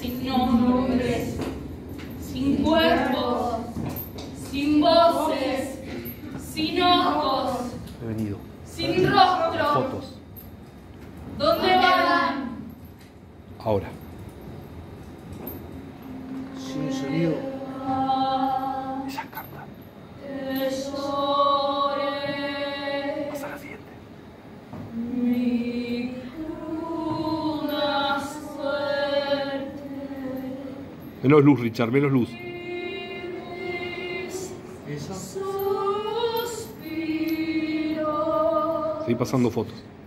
sin nombre, sin cuerpo, sin voces, sin ojos, He venido. sin rostro. Fotos. ¿Dónde van? Ahora. Sin sonido. Esa carta. Que llore Pasa a la siguiente. mi cruna suerte. Menos luz, Richard, menos luz. Esa. Suspiro. Seguí pasando fotos.